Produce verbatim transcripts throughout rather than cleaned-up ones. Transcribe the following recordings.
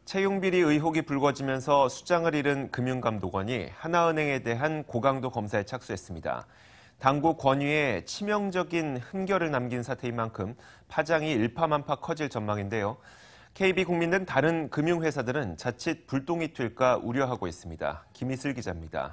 채용비리 의혹이 불거지면서 수장을 잃은 금융감독원이 하나은행에 대한 고강도 검사에 착수했습니다. 당국 권위에 치명적인 흠결을 남긴 사태인 만큼 파장이 일파만파 커질 전망인데요. 케이비국민 등 다른 금융회사들은 자칫 불똥이 튈까 우려하고 있습니다. 김희슬 기자입니다.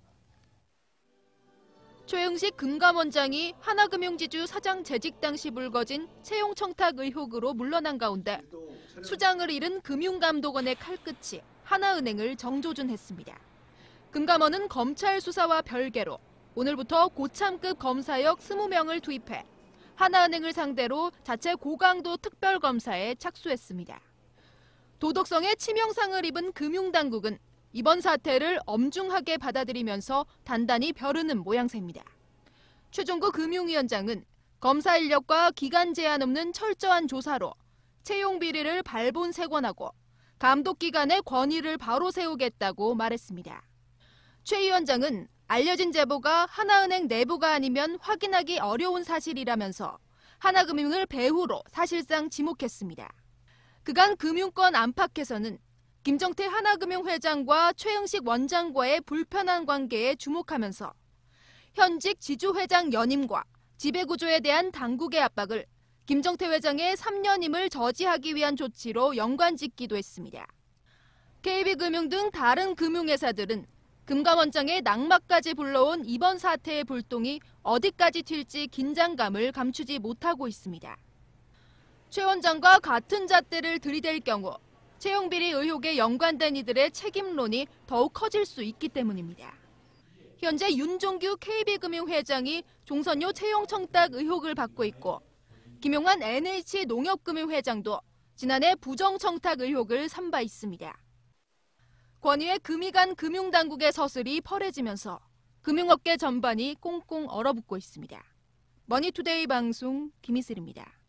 최영식 금감원장이 하나금융지주 사장 재직 당시 불거진 채용 청탁 의혹으로 물러난 가운데 수장을 잃은 금융감독원의 칼끝이 하나은행을 정조준했습니다. 금감원은 검찰 수사와 별개로 오늘부터 고참급 검사역 이십 명을 투입해 하나은행을 상대로 자체 고강도 특별검사에 착수했습니다. 도덕성에 치명상을 입은 금융당국은 이번 사태를 엄중하게 받아들이면서 단단히 벼르는 모양새입니다. 최종구 금융위원장은 검사 인력과 기간 제한 없는 철저한 조사로 채용 비리를 발본색원하고 감독기관의 권위를 바로 세우겠다고 말했습니다. 최 위원장은 알려진 제보가 하나은행 내부가 아니면 확인하기 어려운 사실이라면서 하나금융을 배후로 사실상 지목했습니다. 그간 금융권 안팎에서는 김정태 하나금융 회장과 최영식 원장과의 불편한 관계에 주목하면서 현직 지주회장 연임과 지배구조에 대한 당국의 압박을 김정태 회장의 삼 년임을 저지하기 위한 조치로 연관짓기도 했습니다. 케이비금융 등 다른 금융회사들은 금감원장의 낙마까지 불러온 이번 사태의 불똥이 어디까지 튈지 긴장감을 감추지 못하고 있습니다. 최 원장과 같은 잣대를 들이댈 경우 채용비리 의혹에 연관된 이들의 책임론이 더욱 커질 수 있기 때문입니다. 현재 윤종규 케이비금융 회장이 종선료 채용 청탁 의혹을 받고 있고 김용환 엔에이치농협금융 회장도 지난해 부정 청탁 의혹을 삼 바 있습니다. 권위의 금이 간 금융당국의 서슬이 펄해지면서 금융업계 전반이 꽁꽁 얼어붙고 있습니다. 머니투데이 방송 김희슬입니다.